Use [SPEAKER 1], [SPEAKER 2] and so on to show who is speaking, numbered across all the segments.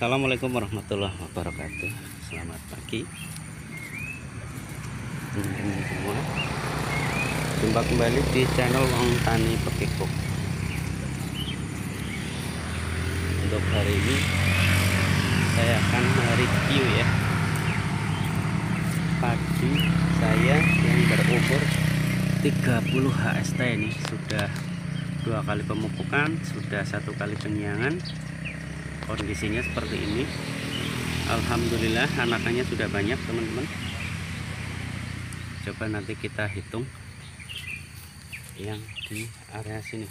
[SPEAKER 1] Assalamualaikum warahmatullahi wabarakatuh. Selamat pagi teman-teman semua. Jumpa kembali di channel Wong Tani Pekikuk. Untuk hari ini saya akan mereview ya padi saya yang berumur 30 HST. Ini sudah 2 kali pemupukan, sudah 1 kali penyiangan. Kondisinya seperti ini. Alhamdulillah anakannya sudah banyak teman-teman. Coba nanti kita hitung yang di area sini.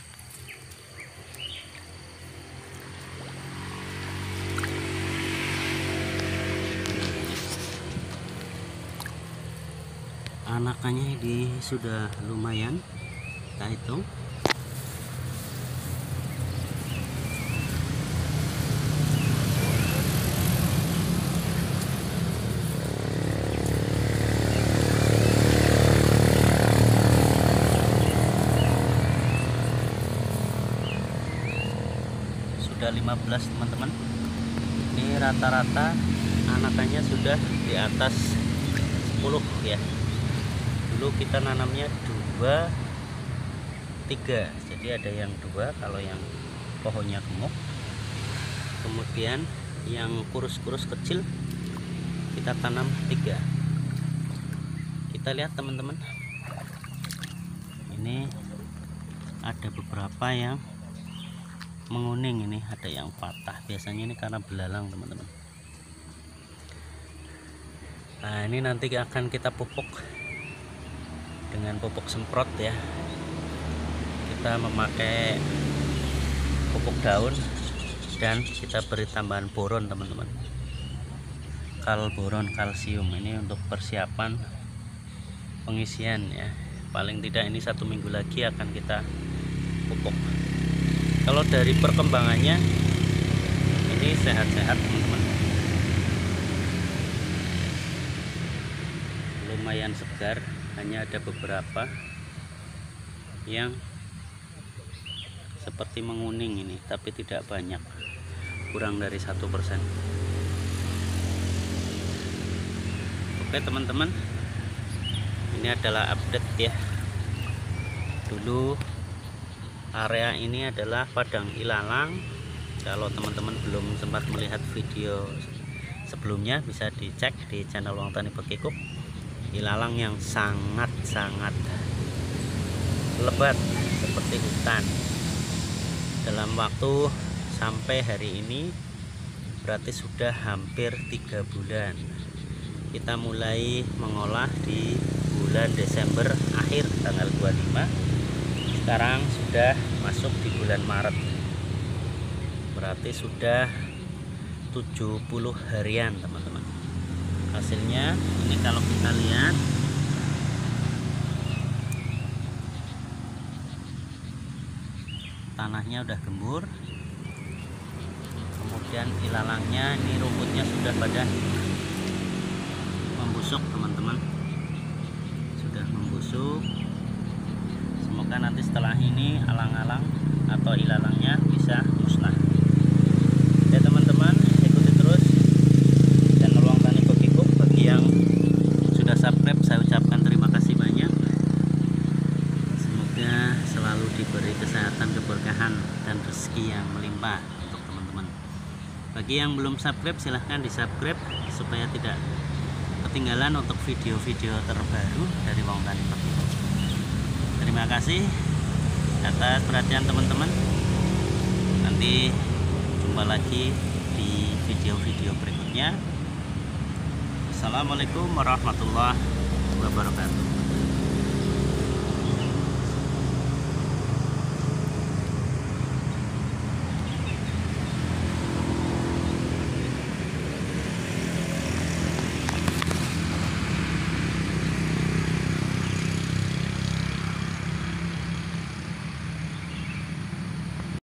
[SPEAKER 1] Anakannya ini sudah lumayan, kita hitung. Sudah 15 teman-teman. Ini rata-rata anakannya sudah di atas 10 ya. Dulu kita nanamnya 2, 3, jadi ada yang 2 kalau yang pohonnya gemuk. Kemudian yang kurus-kurus kecil kita tanam 3. Kita lihat teman-teman, ini ada beberapa yang menguning, ini ada yang patah, biasanya ini karena belalang teman-teman. Nah, ini nanti akan kita pupuk dengan pupuk semprot ya. Kita memakai pupuk daun dan kita beri tambahan boron teman-teman, boron kalsium. Ini untuk persiapan pengisian ya. Paling tidak ini 1 minggu lagi akan kita pupuk. Kalau dari perkembangannya ini sehat-sehat teman-teman, lumayan segar. Hanya ada beberapa yang seperti menguning ini, tapi tidak banyak, kurang dari 1%. Oke teman-teman, ini adalah update ya. Dulu area ini adalah padang ilalang. Kalau teman-teman belum sempat melihat video sebelumnya, bisa dicek di channel Wong Tani Pekikuk. Ilalang yang sangat-sangat lebat seperti hutan. Dalam waktu sampai hari ini berarti sudah hampir 3 bulan. Kita mulai mengolah di bulan Desember akhir tanggal 25. Sekarang sudah masuk di bulan Maret, berarti sudah 70 harian teman-teman. Hasilnya ini kalau kita lihat, tanahnya udah gembur, kemudian ilalangnya ini rumputnya sudah pada membusuk teman-teman, sudah membusuk. Semoga nanti setelah ini alang-alang atau ilalangnya bisa musnah ya teman-teman. Ikuti terus channel Wong Tani Pekikuk. Bagi yang sudah subscribe, saya ucapkan terima kasih banyak. Semoga selalu diberi kesehatan, keberkahan, dan rezeki yang melimpah untuk teman-teman. Bagi yang belum subscribe, silahkan di subscribe supaya tidak ketinggalan untuk video-video terbaru dari Wong Tani Pekikuk. Terima kasih atas perhatian teman-teman. Nanti jumpa lagi di video-video berikutnya. Assalamualaikum warahmatullahi wabarakatuh.